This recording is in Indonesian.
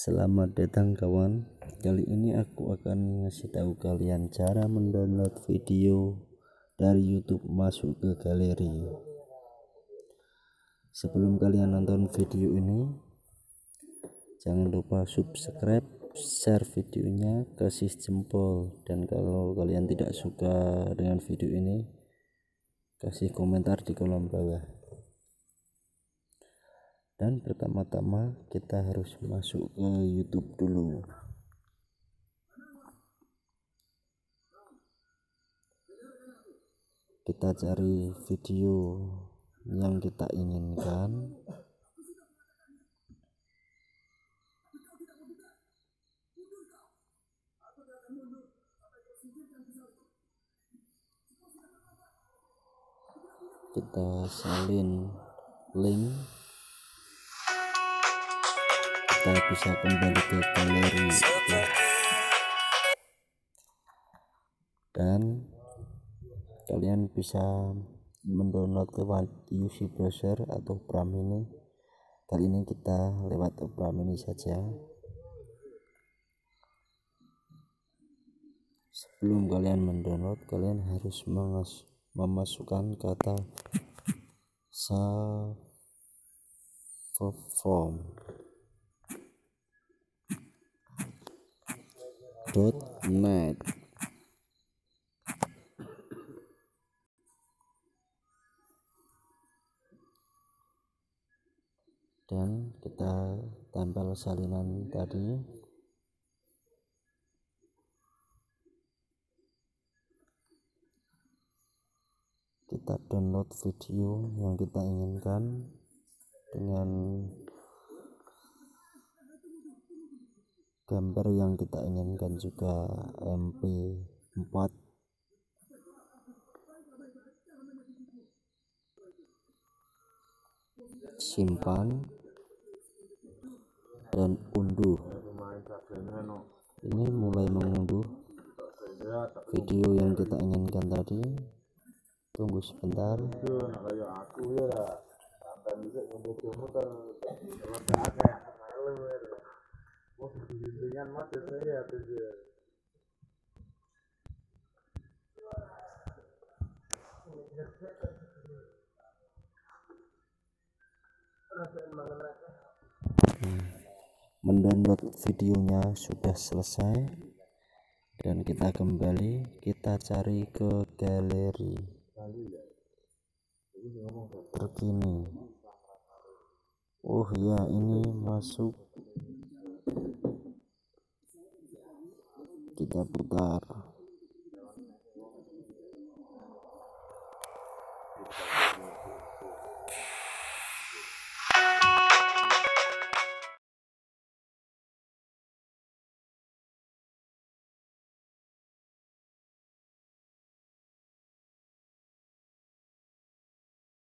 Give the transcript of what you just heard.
Selamat datang kawan. Kali ini aku akan ngasih tahu kalian cara mendownload video dari YouTube masuk ke galeri. Sebelum kalian nonton video ini, jangan lupa subscribe, share videonya, kasih jempol, dan kalau kalian tidak suka dengan video ini, kasih komentar di kolom bawah. Dan pertama-tama kita harus masuk ke YouTube dulu. Kita cari video yang kita inginkan. Kita salin link. Kita bisa kembali ke galeri dan kalian bisa mendownload lewat UC browser atau Opera Mini. Kali ini kita lewat Opera Mini saja. Sebelum kalian mendownload, kalian harus memasukkan kata savefrom.net dan kita tempel salinan tadi. Kita download video yang kita inginkan dengan gambar yang kita inginkan juga, MP4. Simpan dan unduh. Ini mulai mengunduh video yang kita inginkan tadi. Tunggu sebentar. Mendownload videonya sudah selesai dan kita kembali, kita cari ke galeri terkini. Oh ya, ini masuk. Kita putar.